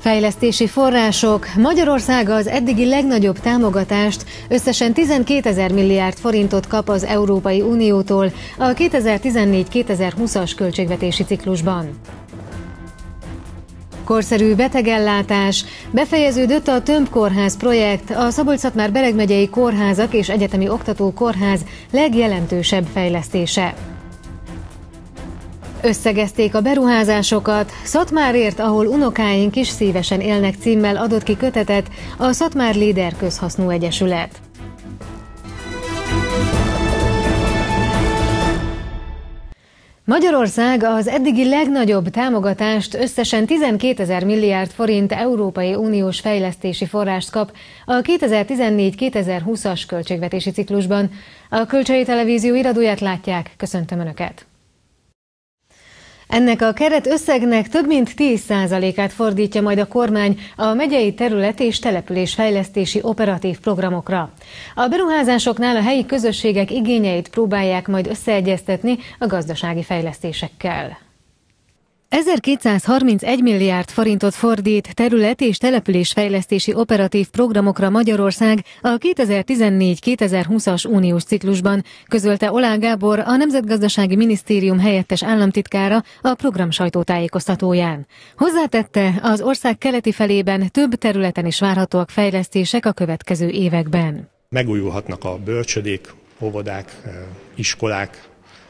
Fejlesztési források. Magyarország az eddigi legnagyobb támogatást, összesen 12 000 milliárd forintot kap az Európai Uniótól a 2014-2020-as költségvetési ciklusban. Korszerű betegellátás. Befejeződött a Tömbkórház projekt, a Szabolcs-Szatmár-Bereg megyei kórházak és egyetemi oktatókórház legjelentősebb fejlesztése. Összegezték a beruházásokat. Szatmárért, ahol unokáink is szívesen élnek címmel adott ki kötetet a Szatmár Léder Közhasznú Egyesület. Magyarország az eddigi legnagyobb támogatást, összesen 12 000 milliárd forint Európai Uniós fejlesztési forrást kap a 2014-2020-as költségvetési ciklusban. A Kölcsei Televízió iradóját látják, köszöntöm Önöket! Ennek a keretösszegnek több mint 10%-át fordítja majd a kormány a megyei terület- és településfejlesztési operatív programokra. A beruházásoknál a helyi közösségek igényeit próbálják majd összeegyeztetni a gazdasági fejlesztésekkel. 1231 milliárd forintot fordít terület- és településfejlesztési operatív programokra Magyarország a 2014-2020-as uniós ciklusban, közölte Oláh Gábor, a Nemzetgazdasági Minisztérium helyettes államtitkára a program sajtótájékoztatóján. Hozzátette, az ország keleti felében több területen is várhatóak fejlesztések a következő években. Megújulhatnak a bölcsödék, óvodák, iskolák,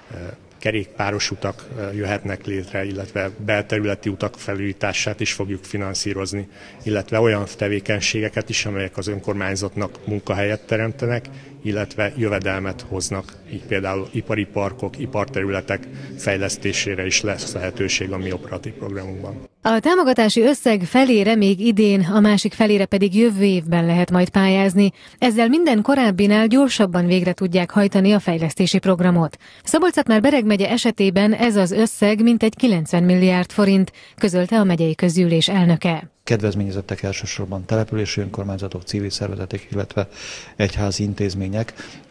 kerékpáros utak jöhetnek létre, illetve belterületi utak felújítását is fogjuk finanszírozni, illetve olyan tevékenységeket is, amelyek az önkormányzatnak munkahelyet teremtenek, illetve jövedelmet hoznak, így például ipari parkok, iparterületek fejlesztésére is lesz lehetőség a mi operatív programunkban. A támogatási összeg felére még idén, a másik felére pedig jövő évben lehet majd pályázni. Ezzel minden korábbinál gyorsabban végre tudják hajtani a fejlesztési programot. Szabolcs-Szatmár-Bereg megye esetében ez az összeg mintegy 90 milliárd forint, közölte a megyei közgyűlés elnöke. Kedvezményezettek elsősorban települési önkormányzatok, civil szervezetek, illetve egyházi intézmények.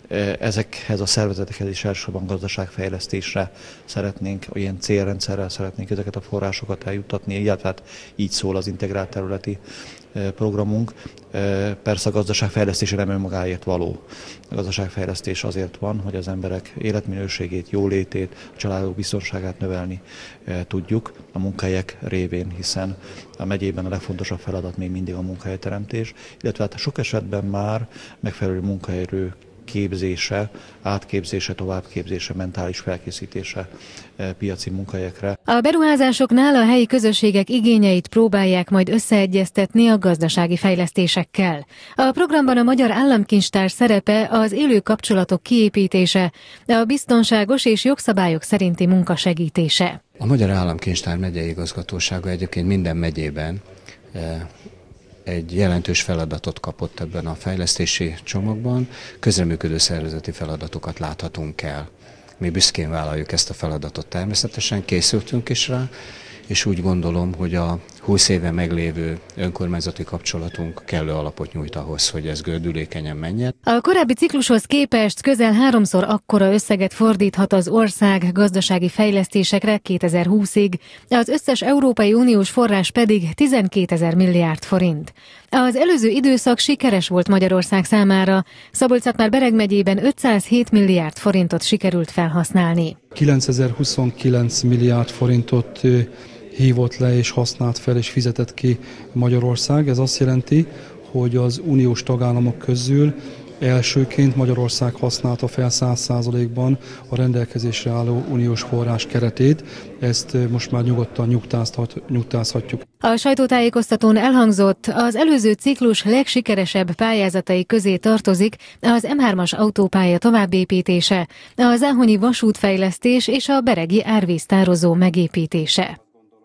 Ezekhez a szervezetekhez is elsősorban gazdaságfejlesztésre szeretnénk, ilyen célrendszerrel szeretnénk ezeket a forrásokat eljuttatni, illetve hát így szól az integrált területi programunk. Persze a gazdaságfejlesztés nem önmagáért való. A gazdaságfejlesztés azért van, hogy az emberek életminőségét, jólétét, a családok biztonságát növelni tudjuk a munkahelyek révén, hiszen a megyében a legfontosabb feladat még mindig a munkahelyteremtés, illetve hát sok esetben már megfelelő munkaerő képzése, átképzése, továbbképzése, mentális felkészítése piaci munkahelyekre. A beruházásoknál a helyi közösségek igényeit próbálják majd összeegyeztetni a gazdasági fejlesztésekkel. A programban a Magyar Államkincstár szerepe az élő kapcsolatok kiépítése, a biztonságos és jogszabályok szerinti munka segítése. A Magyar Államkincstár megyei igazgatósága egyébként minden megyében egy jelentős feladatot kapott ebben a fejlesztési csomagban, közreműködő szervezeti feladatokat láthatunk el. Mi büszkén vállaljuk ezt a feladatot, természetesen készültünk is rá, és úgy gondolom, hogy a 20 éve meglévő önkormányzati kapcsolatunk kellő alapot nyújt ahhoz, hogy ez gördülékenyen menjen. A korábbi ciklushoz képest közel 3-szor akkora összeget fordíthat az ország gazdasági fejlesztésekre 2020-ig, az összes Európai Uniós forrás pedig 12 000 milliárd forint. Az előző időszak sikeres volt Magyarország számára. Szabolcs-Szatmár-Bereg megyében 507 milliárd forintot sikerült felhasználni. 9029 milliárd forintot hívott le és használt fel és fizetett ki Magyarország. Ez azt jelenti, hogy az uniós tagállamok közül elsőként Magyarország használta fel 100%-ban a rendelkezésre álló uniós forrás keretét. Ezt most már nyugodtan nyugtázhatjuk. A sajtótájékoztatón elhangzott, az előző ciklus legsikeresebb pályázatai közé tartozik az M3-as autópálya továbbépítése, a záhonyi vasútfejlesztés és a beregi árvíztározó megépítése.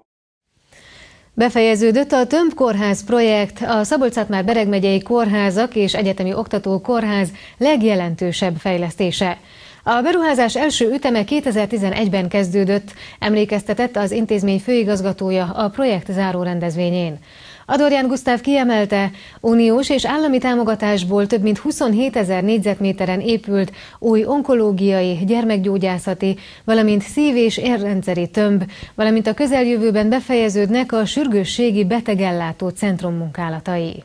Befejeződött a Tömbkórház projekt, a Szabolcs-Szatmár-Bereg megyei kórházak és egyetemi oktatókórház legjelentősebb fejlesztése. A beruházás első üteme 2011-ben kezdődött, emlékeztetett az intézmény főigazgatója a projekt záró rendezvényén. Adorján Gusztáv kiemelte, uniós és állami támogatásból több mint 27 000 négyzetméteren épült új onkológiai, gyermekgyógyászati, valamint szív- és érrendszeri tömb, valamint a közeljövőben befejeződnek a sürgősségi betegellátó centrum munkálatai.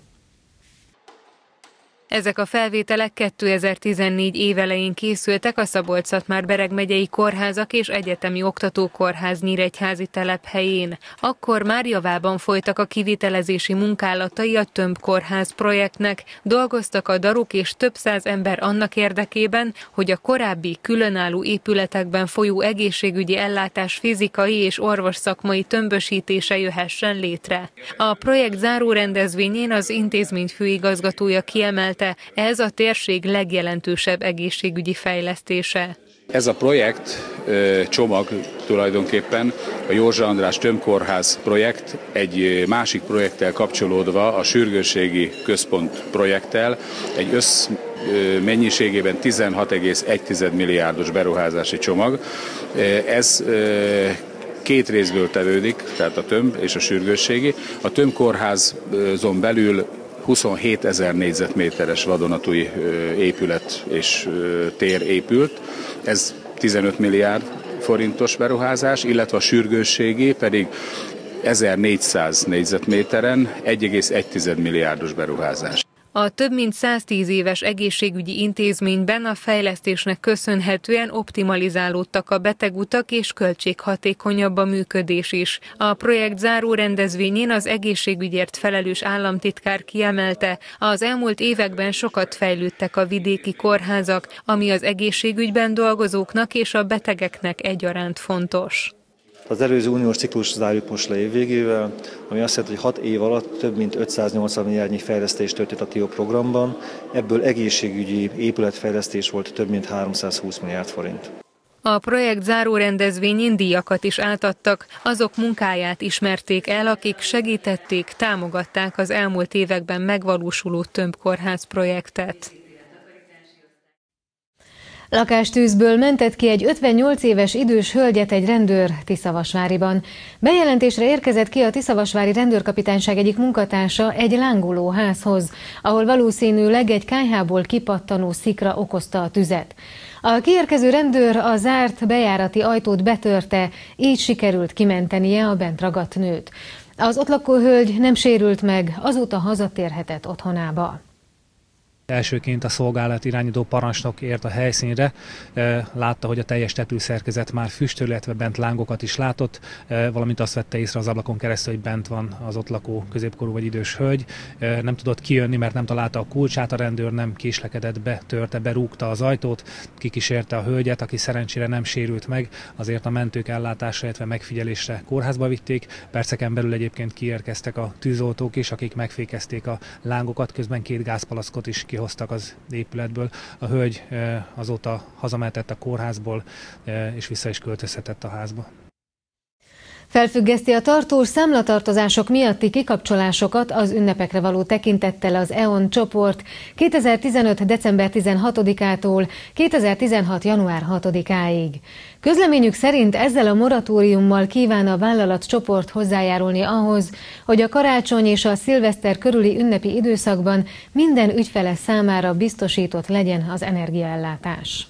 Ezek a felvételek 2014 évelején készültek a Szabolcs-Szatmár-Bereg megyei kórházak és egyetemi oktatókórház nyíregyházi telephelyén. Akkor már javában folytak a kivitelezési munkálatai a Tömb kórház projektnek. Dolgoztak a daruk és több száz ember annak érdekében, hogy a korábbi különálló épületekben folyó egészségügyi ellátás fizikai és orvosszakmai tömbösítése jöhessen létre. A projekt záró rendezvényén az intézmény főigazgatója kiemelte, ez a térség legjelentősebb egészségügyi fejlesztése. Ez a projekt csomag tulajdonképpen a Józsa András Tömbkórház projekt egy másik projekttel kapcsolódva, a sürgősségi központ projekttel egy mennyiségében 16,1 milliárdos beruházási csomag. Ez két részből tevődik, tehát a tömb és a sürgősségi. A tömbkórházon belül 27 000 négyzetméteres vadonatúj épület és tér épült. Ez 15 milliárd forintos beruházás, illetve a sürgősségi pedig 1400 négyzetméteren 1,1 milliárdos beruházás. A több mint 110 éves egészségügyi intézményben a fejlesztésnek köszönhetően optimalizálódtak a betegutak és költséghatékonyabb a működés is. A projekt záró rendezvényén az egészségügyért felelős államtitkár kiemelte, az elmúlt években sokat fejlődtek a vidéki kórházak, ami az egészségügyben dolgozóknak és a betegeknek egyaránt fontos. Az előző uniós ciklus zárjuk most le év végével, ami azt jelenti, hogy 6 év alatt több mint 580 milliárdnyi fejlesztés történt a TIO programban, ebből egészségügyi épületfejlesztés volt több mint 320 milliárd forint. A projekt záró rendezvényén díjakat is átadtak, azok munkáját ismerték el, akik segítették, támogatták az elmúlt években megvalósuló Tömb kórház projektet. Lakástűzből mentett ki egy 58 éves idős hölgyet egy rendőr Tiszavasváriban. Bejelentésre érkezett ki a tiszavasvári rendőrkapitányság egyik munkatársa egy lángoló házhoz, ahol valószínűleg egy kályhából kipattanó szikra okozta a tüzet. A kiérkező rendőr a zárt bejárati ajtót betörte, így sikerült kimentenie a bent ragadt nőt. Az ott lakó hölgy nem sérült meg, azóta hazatérhetett otthonába. Elsőként a szolgálat irányító parancsnok ért a helyszínre, látta, hogy a teljes tetőszerkezet már füstöl, illetve bent lángokat is látott, valamint azt vette észre az ablakon keresztül, hogy bent van az ott lakó középkorú vagy idős hölgy. Nem tudott kijönni, mert nem találta a kulcsát, a rendőr nem késlekedett be, törte, berúgta az ajtót, kikísérte a hölgyet, aki szerencsére nem sérült meg, azért a mentők ellátásra, illetve megfigyelésre kórházba vitték. Perceken belül egyébként kiérkeztek a tűzoltók is, akik megfékezték a lángokat, közben 2 gázpalackot is kihoztak az épületből. A hölgy azóta hazamehetett a kórházból, és vissza is költözhetett a házba. Felfüggeszti a tartós számlatartozások miatti kikapcsolásokat az ünnepekre való tekintettel az EON csoport 2015. december 16-ától 2016. január 6-áig. Közleményük szerint ezzel a moratóriummal kíván a vállalatcsoport hozzájárulni ahhoz, hogy a karácsony és a szilveszter körüli ünnepi időszakban minden ügyfele számára biztosított legyen az energiaellátás.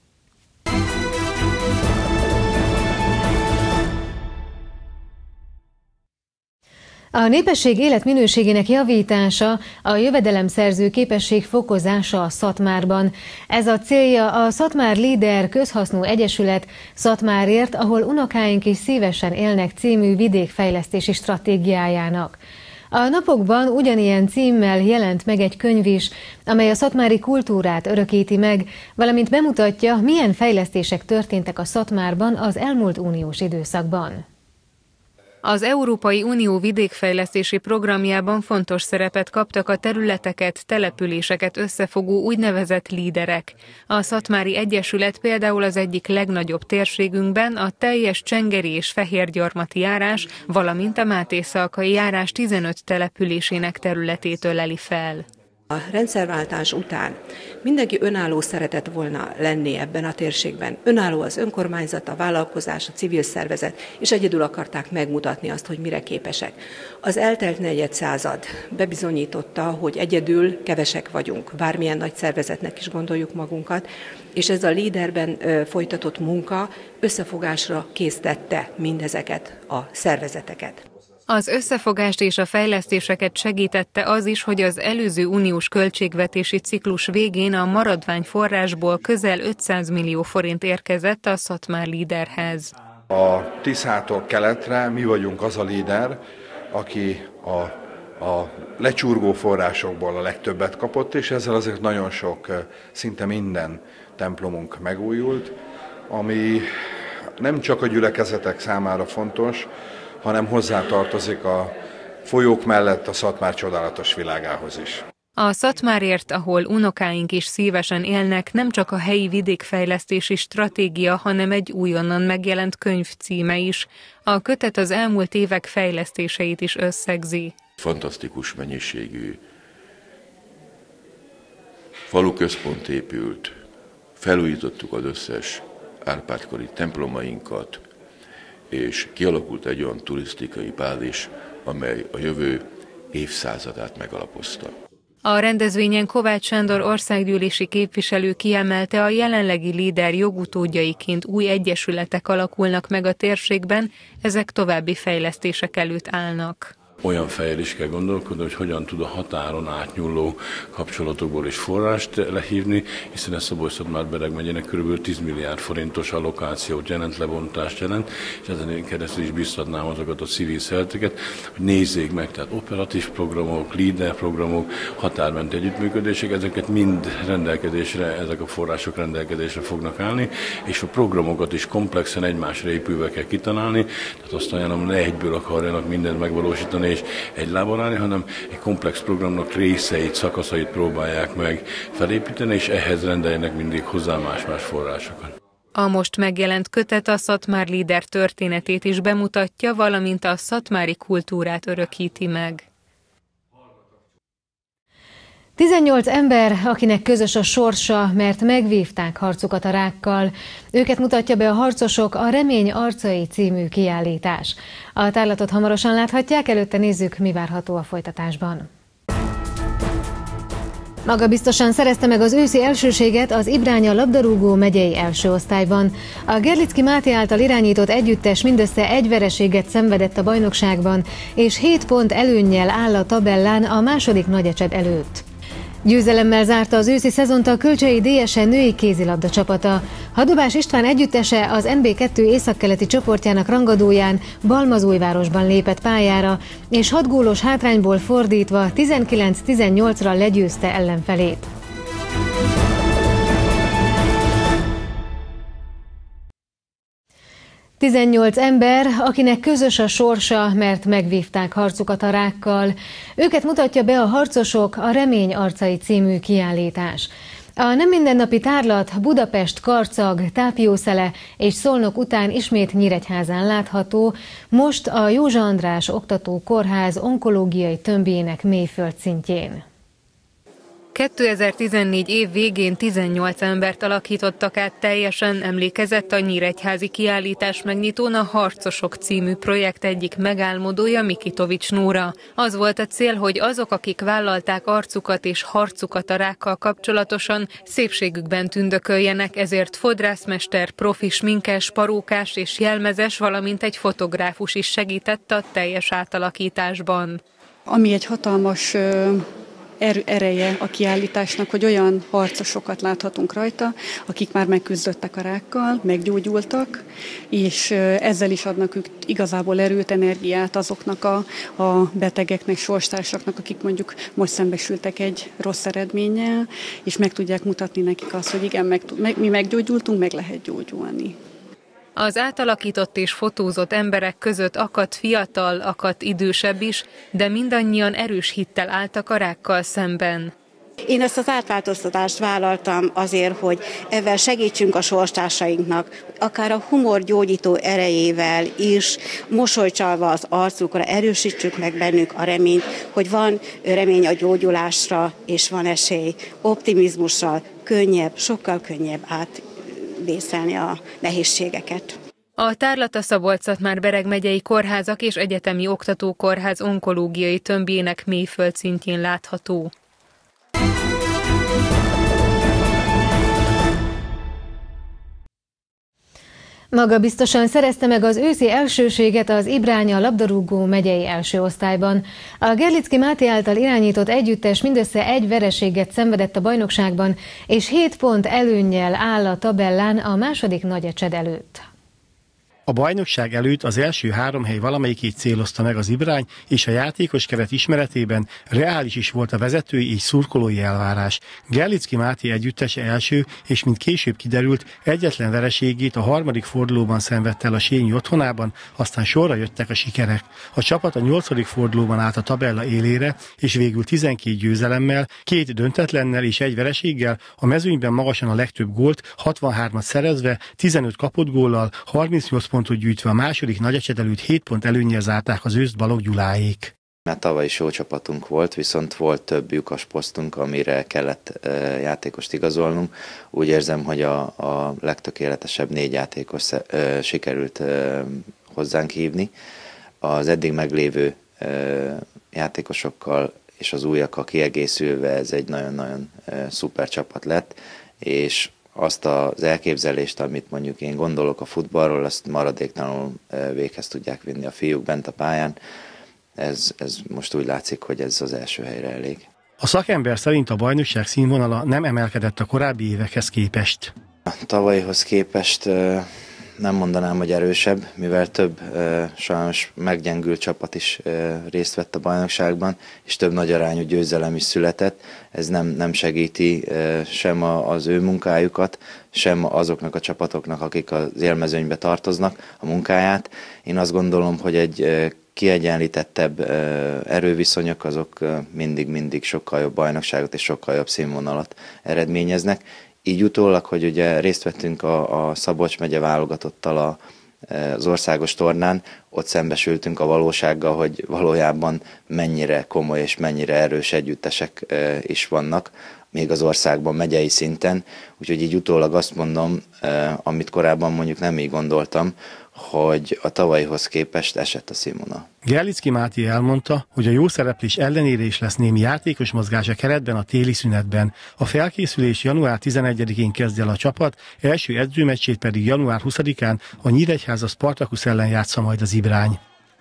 A népesség életminőségének javítása, a jövedelemszerző képesség fokozása a Szatmárban. Ez a célja a Szatmár Líder közhasznú egyesület Szatmárért, ahol unokáink is szívesen élnek című vidékfejlesztési stratégiájának. A napokban ugyanilyen címmel jelent meg egy könyv is, amely a szatmári kultúrát örökíti meg, valamint bemutatja, milyen fejlesztések történtek a Szatmárban az elmúlt uniós időszakban. Az Európai Unió vidékfejlesztési programjában fontos szerepet kaptak a területeket, településeket összefogó úgynevezett líderek. A Szatmári Egyesület például az egyik legnagyobb térségünkben a teljes csengeri és fehérgyarmati járás, valamint a mátészalkai járás 15 településének területét öleli fel. A rendszerváltás után mindenki önálló szeretett volna lenni ebben a térségben. Önálló az önkormányzat, a vállalkozás, a civil szervezet, és egyedül akarták megmutatni azt, hogy mire képesek. Az eltelt negyedszázad bebizonyította, hogy egyedül kevesek vagyunk, bármilyen nagy szervezetnek is gondoljuk magunkat, és ez a líderben folytatott munka összefogásra késztette mindezeket a szervezeteket. Az összefogást és a fejlesztéseket segítette az is, hogy az előző uniós költségvetési ciklus végén a maradványforrásból közel 500 millió forint érkezett a Szatmár Leaderhez. A Tiszától keletre mi vagyunk az a líder, aki a lecsurgó forrásokból a legtöbbet kapott, és ezzel azért nagyon sok, szinte minden templomunk megújult, ami nem csak a gyülekezetek számára fontos, hanem hozzátartozik a folyók mellett a Szatmár csodálatos világához is. A Szatmárért, ahol unokáink is szívesen élnek, nem csak a helyi vidékfejlesztési stratégia, hanem egy újonnan megjelent könyv címe is. A kötet az elmúlt évek fejlesztéseit is összegzi. Fantasztikus mennyiségű faluközpont épült, felújítottuk az összes Árpád-kori templomainkat, és kialakult egy olyan turisztikai bázis, amely a jövő évszázadát megalapozta. A rendezvényen Kovács Sándor országgyűlési képviselő kiemelte, a jelenlegi líder jogutódjaiként új egyesületek alakulnak meg a térségben, ezek további fejlesztések előtt állnak. Olyan fejjel is kell gondolkodni, hogy hogyan tud a határon átnyúló kapcsolatokból is forrást lehívni, hiszen ez Szabolcs-Szatmár-Bereg megyének kb. 10 milliárd forintos allokációt jelent, lebontást jelent, és ezen keresztül is biztatnám azokat a civil szervezeteket, hogy nézzék meg, tehát operatív programok, leader programok, határmenti együttműködések, ezeket mind rendelkezésre, ezek a források rendelkezésre fognak állni, és a programokat is komplexen egymásra épülve kell kitalálni, tehát azt ajánlom, ne egyből akarjanak mindent megvalósítani és egy lábon állni, hanem egy komplex programnak részeit, szakaszait próbálják meg felépíteni, és ehhez rendeljenek mindig hozzá más-más forrásokat. A most megjelent kötet a Szatmár Leader történetét is bemutatja, valamint a szatmári kultúrát örökíti meg. 18 ember, akinek közös a sorsa, mert megvívták harcukat a rákkal. Őket mutatja be a Harcosok, a Remény arcai című kiállítás. A tárlatot hamarosan láthatják, előtte nézzük, mi várható a folytatásban. Magabiztosan szerezte meg az őszi elsőséget az Ibránya labdarúgó megyei első osztályban. A Gerlicki Máté által irányított együttes mindössze egy vereséget szenvedett a bajnokságban, és 7 pont előnnyel áll a tabellán a második Nagyecsed előtt. Győzelemmel zárta az őszi szezont a Kölcsei DSE női kézilabda csapata. Hadobás István együttese az NB2 északkeleti csoportjának rangadóján Balmazújvárosban lépett pályára, és 6 gólos hátrányból fordítva 19-18-ra legyőzte ellenfelét. – 18 ember, akinek közös a sorsa, mert megvívták harcukat a rákkal. Őket mutatja be a Harcosok, a Remény arcai című kiállítás. A nem mindennapi tárlat Budapest, Karcag, Tápiószele és Szolnok után ismét Nyíregyházán látható, most a Józsa András Oktató Kórház onkológiai tömbjének mélyföld szintjén. 2014 év végén 18 embert alakítottak át teljesen, emlékezett a nyíregyházi kiállítás megnyitón a Harcosok című projekt egyik megálmodója, Mikitovics Nóra. Az volt a cél, hogy azok, akik vállalták arcukat és harcukat a rákkal kapcsolatosan, szépségükben tündököljenek, ezért fodrászmester, profi sminkes, parókás és jelmezes, valamint egy fotográfus is segített a teljes átalakításban. Ami egy hatalmas ereje a kiállításnak, hogy olyan harcosokat láthatunk rajta, akik már megküzdöttek a rákkal, meggyógyultak, és ezzel is adnak ők igazából erőt, energiát azoknak a betegeknek, sorstársaknak, akik mondjuk most szembesültek egy rossz eredménnyel, és meg tudják mutatni nekik azt, hogy igen, mi meggyógyultunk, meg lehet gyógyulni. Az átalakított és fotózott emberek között akadt fiatal, akadt idősebb is, de mindannyian erős hittel álltak a rákkal szemben. Én ezt az átváltoztatást vállaltam azért, hogy ezzel segítsünk a sorstársainknak, akár a humor gyógyító erejével is, mosolycsalva az arcukra, erősítsük meg bennük a reményt, hogy van remény a gyógyulásra, és van esély optimizmussal, könnyebb, sokkal könnyebb átvészelni a nehézségeket. A tárlat a Szabolcs-Szatmár-Bereg megyei kórházak és egyetemi oktatókórház onkológiai tömbjének mélyföld szintjén látható. Magabiztosan szerezte meg az őszi elsőséget az Ibránya labdarúgó megyei első osztályban. A Gerlicki Máté által irányított együttes mindössze egy vereséget szenvedett a bajnokságban, és 7 pont előnnyel áll a tabellán a második Nagyecsed előtt. A bajnokság előtt az első 3 hely valamelyikét célozta meg az Ibrány, és a játékos keret ismeretében reális is volt a vezetői és szurkolói elvárás. Gerlicki Máté együttese első, és mint később kiderült, egyetlen vereségét a harmadik fordulóban szenvedte el a Sényi otthonában, aztán sorra jöttek a sikerek. A csapat a 8. fordulóban állt a tabella élére, és végül 12 győzelemmel, 2 döntetlennel és 1 vereséggel a mezőnyben magasan a legtöbb gólt, 63-at szerezve, 15 kapott góllal, 38 pontot gyűjtve a második Nagyecsed előtt 7 pont előnnyel zárták az őszt Balogh Gyuláék. Már tavaly is jó csapatunk volt, viszont volt több lyukas posztunk, amire kellett játékost igazolnunk. Úgy érzem, hogy a legtökéletesebb 4 játékos sikerült hozzánk hívni. Az eddig meglévő játékosokkal és az újakkal kiegészülve ez egy nagyon-nagyon szuper csapat lett, és azt az elképzelést, amit mondjuk én gondolok a futballról, azt maradéktalanul véghez tudják vinni a fiúk bent a pályán. Ez most úgy látszik, hogy ez az első helyre elég. A szakember szerint a bajnokság színvonala nem emelkedett a korábbi évekhez képest. A tavalyihoz képest nem mondanám, hogy erősebb, mivel több sajnos meggyengült csapat is részt vett a bajnokságban, és több nagy arányú győzelem is született. Ez nem segíti sem az ő munkájukat, sem azoknak a csapatoknak, akik az élmezőnybe tartoznak a munkáját. Én azt gondolom, hogy egy kiegyenlítettebb erőviszonyok azok mindig sokkal jobb bajnokságot és sokkal jobb színvonalat eredményeznek. Így utólag, hogy ugye részt vettünk a Szabolcs megye válogatottal az országos tornán, ott szembesültünk a valósággal, hogy valójában mennyire komoly és mennyire erős együttesek is vannak, még az országban megyei szinten. Úgyhogy így utólag azt mondom, amit korábban mondjuk nem így gondoltam, hogy a tavalyihoz képest esett a színvonal. Gerlicki Máté elmondta, hogy a jó szereplés ellenére is lesz némi játékos mozgás a keretben a téli szünetben. A felkészülés január 11-én kezd el a csapat, első edzőmeccsét pedig január 20-án a Nyíregyháza Spartakusz ellen játsza majd az Ibrány.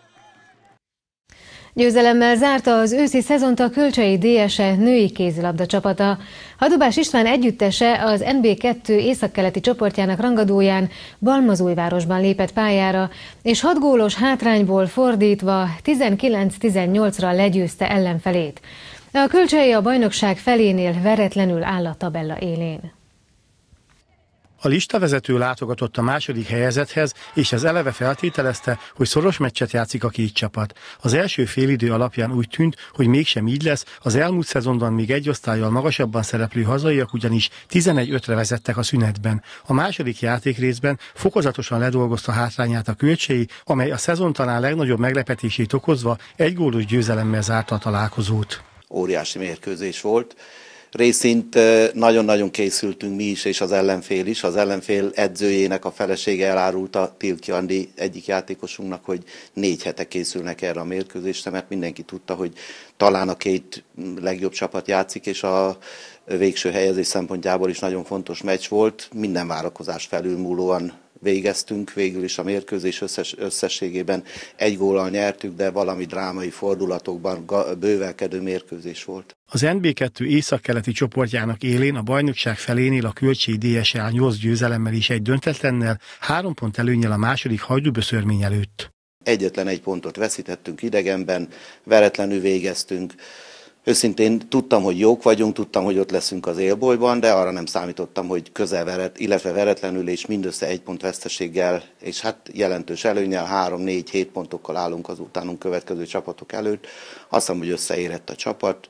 Győzelemmel zárta az őszi szezont a Kölcsei DSE női kézilabda csapata. Hadobás István együttese az NB2 északkeleti csoportjának rangadóján Balmazújvárosban lépett pályára, és 6 gólos hátrányból fordítva 19-18-ra legyőzte ellenfelét. A Kölcsei a bajnokság felénél veretlenül áll a tabella élén. A listavezető látogatott a második helyezethez, és ez eleve feltételezte, hogy szoros meccset játszik a két csapat. Az első félidő alapján úgy tűnt, hogy mégsem így lesz, az elmúlt szezonban még egy osztállyal magasabban szereplő hazaiak ugyanis 11-5-re vezettek a szünetben. A második játékrészben fokozatosan ledolgozta hátrányát a Kölcsei, amely a szezon talán legnagyobb meglepetését okozva egy gólos győzelemmel zárta a találkozót. Óriási mérkőzés volt. Részint nagyon-nagyon készültünk mi is, és az ellenfél is. Az ellenfél edzőjének a felesége elárulta, Tilki Andi egyik játékosunknak, hogy 4 hete készülnek erre a mérkőzésre, mert mindenki tudta, hogy talán a 2 legjobb csapat játszik, és a végső helyezés szempontjából is nagyon fontos meccs volt. Minden várakozás felülmúlóan végeztünk, végül is a mérkőzés összességében 1 góllal nyertük, de valami drámai fordulatokban bővelkedő mérkőzés volt. Az NB2 északkeleti csoportjának élén a bajnokság felénél a Kölcsei DSE áll 8 győzelemmel és 1 döntetlennel, 3 pont előnnyel a második Hajdúböszörmény előtt. Egyetlen 1 pontot veszítettünk idegenben, veretlenül végeztünk. Őszintén tudtam, hogy jók vagyunk, tudtam, hogy ott leszünk az élbolyban, de arra nem számítottam, hogy illetve veretlenül és mindössze 1 pont veszteséggel, és hát jelentős előnnyel 3-4-7 pontokkal állunk az utánunk következő csapatok előtt. Azt hiszem, hogy összeérett a csapat.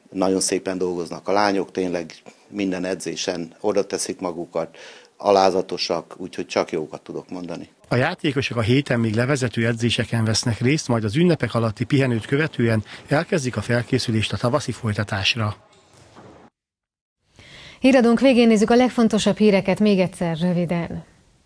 nagyon szépen dolgoznak a lányok, tényleg minden edzésen oda teszik magukat, alázatosak, úgyhogy csak jókat tudok mondani. A játékosok a héten még levezető edzéseken vesznek részt, majd az ünnepek alatti pihenőt követően elkezdik a felkészülést a tavaszi folytatásra. Híradónk végén nézzük a legfontosabb híreket még egyszer röviden.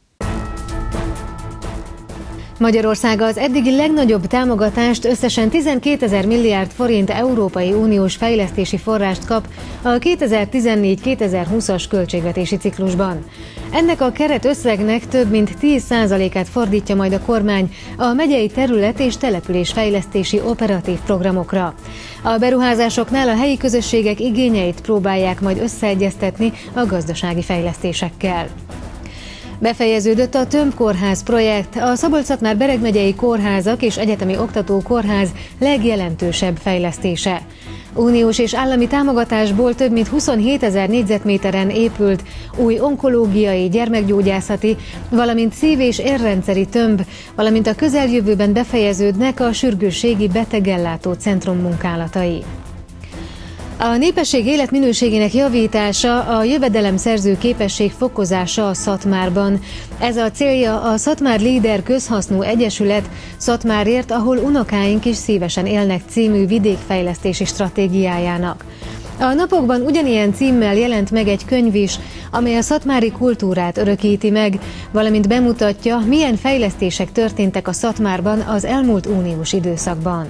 Magyarország az eddigi legnagyobb támogatást, összesen 12 000 milliárd forint Európai Uniós fejlesztési forrást kap a 2014-2020-as költségvetési ciklusban. Ennek a keretösszegnek több mint 10%-át fordítja majd a kormány a megyei terület- és településfejlesztési operatív programokra. A beruházásoknál a helyi közösségek igényeit próbálják majd összeegyeztetni a gazdasági fejlesztésekkel. Befejeződött a Tömbkórház projekt, a Szabolcs-Szatmár-Bereg megyei kórházak és egyetemi oktatókórház legjelentősebb fejlesztése. Uniós és állami támogatásból több mint 27 000 négyzetméteren épült új onkológiai, gyermekgyógyászati, valamint szív- és érrendszeri tömb, valamint a közeljövőben befejeződnek a sürgősségi betegellátó centrum munkálatai. A népesség életminőségének javítása, a jövedelemszerző képesség fokozása a Szatmárban. Ez a célja a Szatmár Líder Közhasznú Egyesület Szatmárért, ahol unokáink is szívesen élnek című vidékfejlesztési stratégiájának. A napokban ugyanilyen címmel jelent meg egy könyv is, amely a szatmári kultúrát örökíti meg, valamint bemutatja, milyen fejlesztések történtek a Szatmárban az elmúlt uniós időszakban.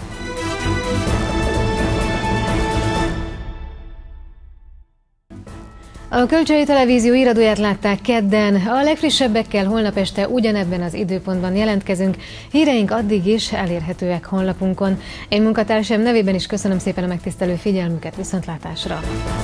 A Kölcsei Televízió híradóját látták kedden, a legfrissebbekkel holnap este ugyanebben az időpontban jelentkezünk. Híreink addig is elérhetőek honlapunkon. Én munkatársam nevében is köszönöm szépen a megtisztelő figyelmüket, viszontlátásra!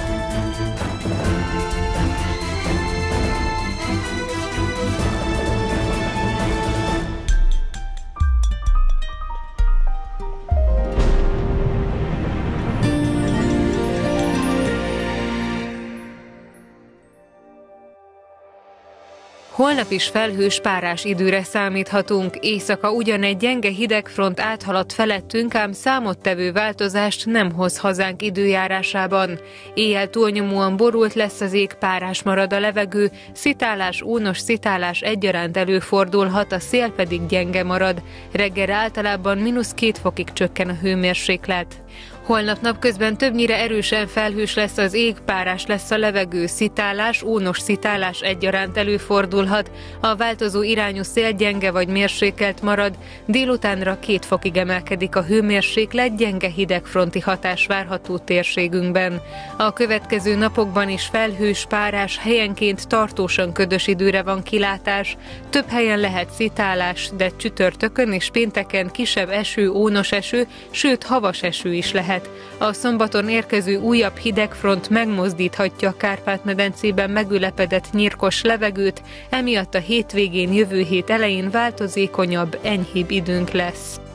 Holnap is felhős, párás időre számíthatunk. Éjszaka ugyan egy gyenge hidegfront áthaladt felettünk, ám számottevő változást nem hoz hazánk időjárásában. Éjjel túlnyomóan borult lesz az ég, párás marad a levegő, szitálás, ónos szitálás egyaránt előfordulhat, a szél pedig gyenge marad. Reggelre általában -2 fokig csökken a hőmérséklet. Holnap napközben többnyire erősen felhős lesz az ég, párás lesz a levegő, szitálás, ónos szitálás egyaránt előfordulhat, a változó irányú szél gyenge vagy mérsékelt marad, délutánra 2 fokig emelkedik a hőmérséklet, gyenge hidegfronti hatás várható térségünkben. A következő napokban is felhős, párás, helyenként tartósan ködös időre van kilátás, több helyen lehet szitálás, de csütörtökön és pénteken kisebb eső, ónos eső, sőt havas eső is lehet. A szombaton érkező újabb hidegfront megmozdíthatja a Kárpát-medencében megülepedett nyírkos levegőt, emiatt a hétvégén, jövő hét elején változékonyabb, enyhébb időnk lesz.